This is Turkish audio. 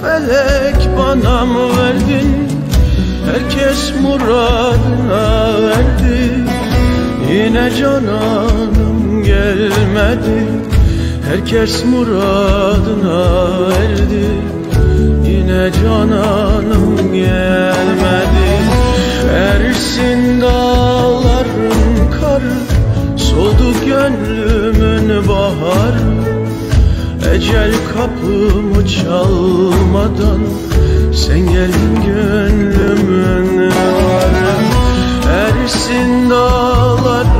felek bana mı verdin? Herkes muradına erdi, yine cananım gelmedi. Herkes muradına erdi, yine cananım gelmedi. Erisin dağların karı, soldu gönlümün baharı. Ecel kapımı çalmadan sen gelin gönlümün varı. Erisin dağlar